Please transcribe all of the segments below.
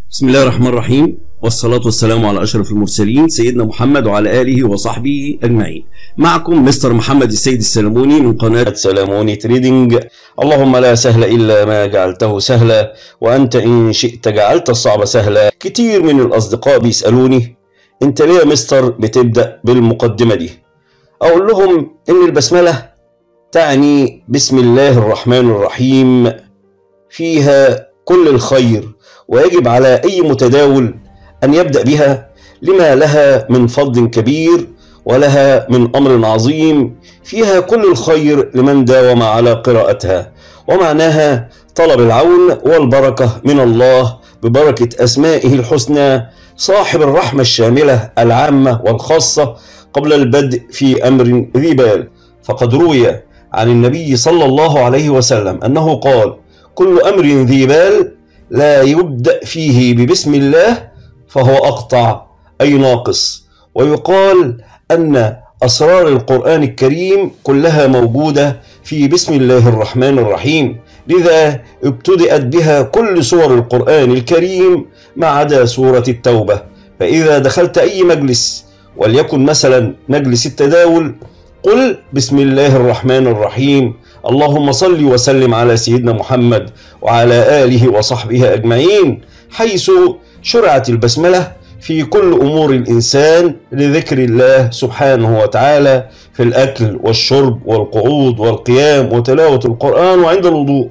بسم الله الرحمن الرحيم، والصلاة والسلام على أشرف المرسلين سيدنا محمد وعلى آله وصحبه أجمعين. معكم مستر محمد السيد السلموني من قناة سلموني تريدنج. اللهم لا سهل إلا ما جعلته سهلا، وأنت إن شئت جعلت الصعب سهلا. كتير من الأصدقاء بيسألوني أنت ليه يا مستر بتبدأ بالمقدمة دي؟ أقول لهم إن البسملة تعني بسم الله الرحمن الرحيم، فيها كل الخير، ويجب على أي متداول أن يبدأ بها لما لها من فضل كبير ولها من أمر عظيم، فيها كل الخير لمن داوم على قراءتها، ومعناها طلب العون والبركة من الله ببركة أسمائه الحسنى صاحب الرحمة الشاملة العامة والخاصة قبل البدء في أمر ذي بال. فقد روي عن النبي صلى الله عليه وسلم أنه قال: كل أمر ذي بال لا يبدأ فيه ببسم الله فهو أقطع أي ناقص. ويقال أن أسرار القرآن الكريم كلها موجودة في بسم الله الرحمن الرحيم، لذا ابتدأت بها كل سور القرآن الكريم ما عدا سورة التوبة. فإذا دخلت أي مجلس وليكن مثلا مجلس التداول، قل بسم الله الرحمن الرحيم، اللهم صل وسلم على سيدنا محمد وعلى آله وصحبه أجمعين، حيث شرعت البسملة في كل أمور الإنسان لذكر الله سبحانه وتعالى في الأكل والشرب والقعود والقيام وتلاوة القرآن وعند الوضوء،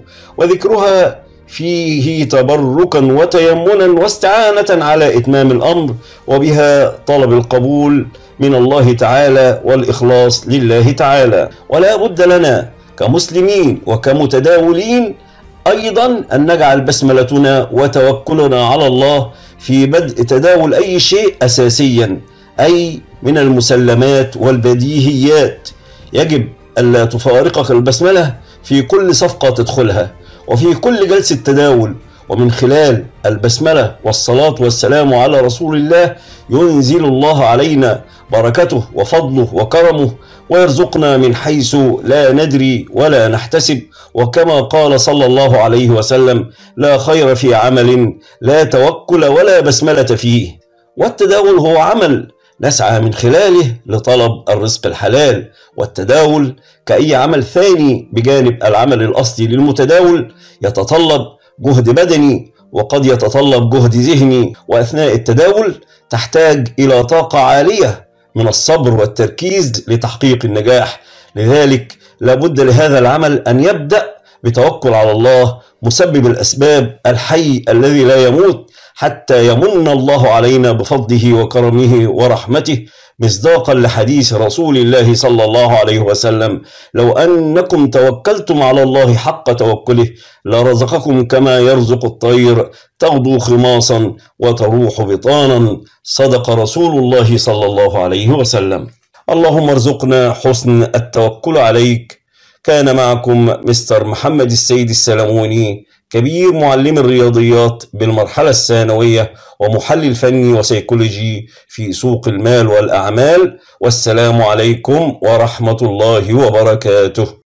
وذكرها فيه تبركا وتيمنا واستعانة على إتمام الأمر، وبها طلب القبول من الله تعالى والإخلاص لله تعالى. ولا بد لنا كمسلمين وكمتداولين أيضا أن نجعل بسملتنا وتوكلنا على الله في بدء تداول أي شيء أساسيا، أي من المسلمات والبديهيات. يجب ألا تفارقك البسملة في كل صفقة تدخلها وفي كل جلسة تداول، ومن خلال البسملة والصلاة والسلام على رسول الله ينزل الله علينا بركته وفضله وكرمه، ويرزقنا من حيث لا ندري ولا نحتسب. وكما قال صلى الله عليه وسلم: لا خير في عمل لا توكل ولا بسملة فيه. والتداول هو عمل نسعى من خلاله لطلب الرزق الحلال، والتداول كأي عمل ثاني بجانب العمل الأصلي للمتداول يتطلب جهد بدني وقد يتطلب جهد ذهني، وأثناء التداول تحتاج إلى طاقة عالية من الصبر والتركيز لتحقيق النجاح. لذلك لابد لهذا العمل أن يبدأ بتوكل على الله مسبب الأسباب الحي الذي لا يموت، حتى يمن الله علينا بفضله وكرمه ورحمته، مصداقا لحديث رسول الله صلى الله عليه وسلم: لو أنكم توكلتم على الله حق توكله لرزقكم كما يرزق الطير تغدو خماصا وتروح بطانا. صدق رسول الله صلى الله عليه وسلم. اللهم ارزقنا حسن التوكل عليك. كان معكم مستر محمد السيد السلموني، كبير معلم الرياضيات بالمرحلة الثانوية ومحلل فني وسيكولوجي في سوق المال والأعمال. والسلام عليكم ورحمة الله وبركاته.